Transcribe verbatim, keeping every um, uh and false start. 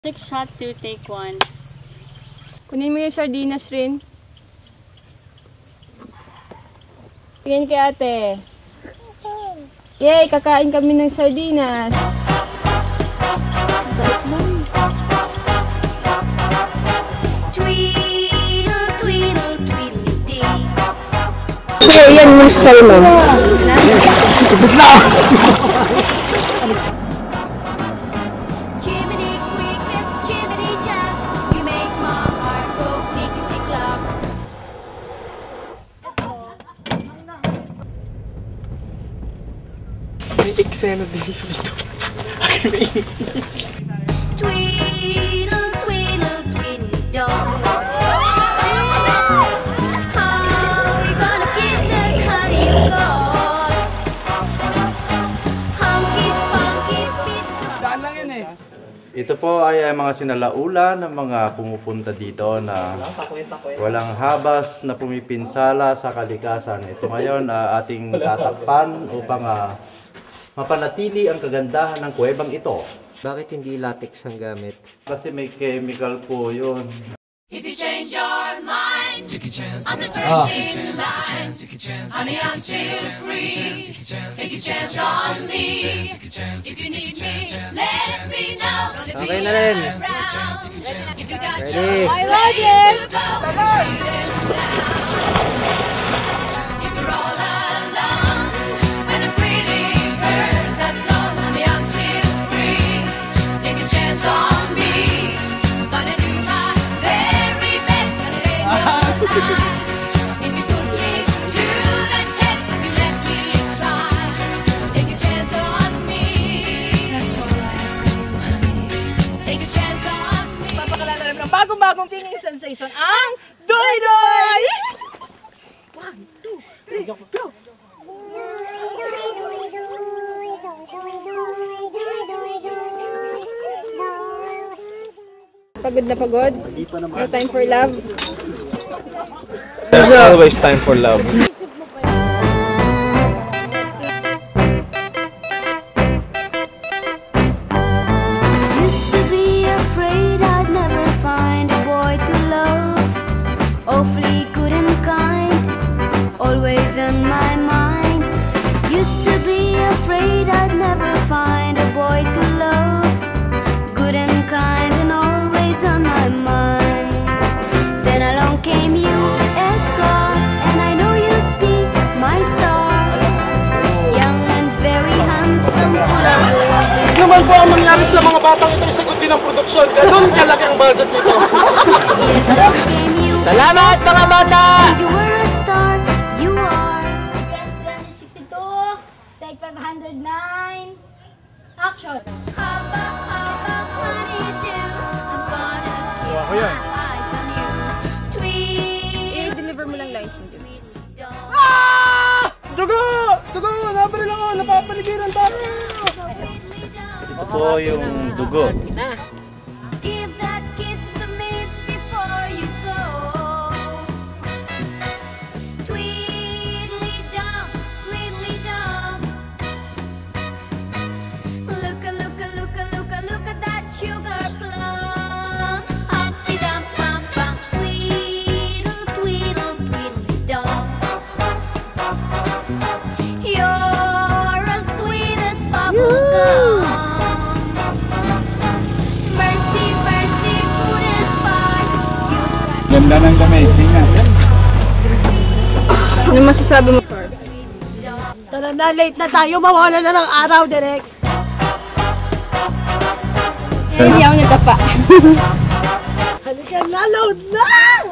Six shot to take one. Kunin mo yung sardinas rin. Tingin kay ate. Yay! Kakain kami ng sardinas. Tweedle, tweedle, tweedledee. Okay, yan yung sasali mo. Jiminy crickets, jiminy jab, you make my heart go clickety-clack. May eksena din siya dito. Tweedle, tweedle, tweedledum. How we gonna keep this honey gold? Hunky, spunky, pizza. Saan lang yun eh? Ito po ay, ay mga sinalaulan ng mga pumupunta dito na walang habas na pumipinsala sa kalikasan. Ito ngayon uh, ating tatakpan upang uh, mapanatili ang kagandahan ng kuwebang ito. Bakit hindi latex ang gamit? Kasi may chemical po yun. If you change your mind, I'm the first in line. Honey, I'm still free. Take a chance on me. If you need me, let me know. Gonna be Okay na rin. around. If you got Ready? your Hi, place Roger. to go, treat it down. If you're all alone, when the pretty birds have flown, honey, I'm still free. Take a chance on me. Gonna do my very best. Gonna lay no lie. If you put me to the test, if you let me try, take a chance on me. That's all I ask of you, honey. Take a chance on me. Papakalala namin ng bagong-bagong singing sensation, ang Doy Doys! One, two, three, go! Pagod na pagod? No time for love? There's always time for love. Used to be afraid I'd never find a boy to love. Awfully good and kind, always on my mind. Used to be afraid I'd never find a boy to love. Good and kind and always on my mind. Then along came you, Edgar, and I know you'd be my star. Young and very handsome, full of love. Naman po ang mangyari sa mga batang ito, isagot din ang produksyon. Ganun kalaki ang budget nito. Yes, along came you. Salamat mga bata! You were a star, you are. Sequence three hundred sixty-two, take five hundred nine, action! Haba, haba, honeydew, I'm gonna keep my eyes on you. Tweet, I-deliver mo lang lines mo. don't Ah! Dugo! Dugo! Nabaril ako! Napapaligiran tayo! Ito po yung dugo. give that kiss to me before you go. Tweedly-dum, tweedly-dum. Look a, look a, look a, look a, look at that sugar plum. Humpty-dum-pum-pum, tweedle, tweedle, tweedly-dum. You're as sweet as bubblegum. Mercy, mercy, food and pie. You got Ganda ng damit. Tingnan. Ano masasabi mo? Tara na, late na tayo. Mawala na ng araw, direct. Ayaw niya dapa. Halika na, load na!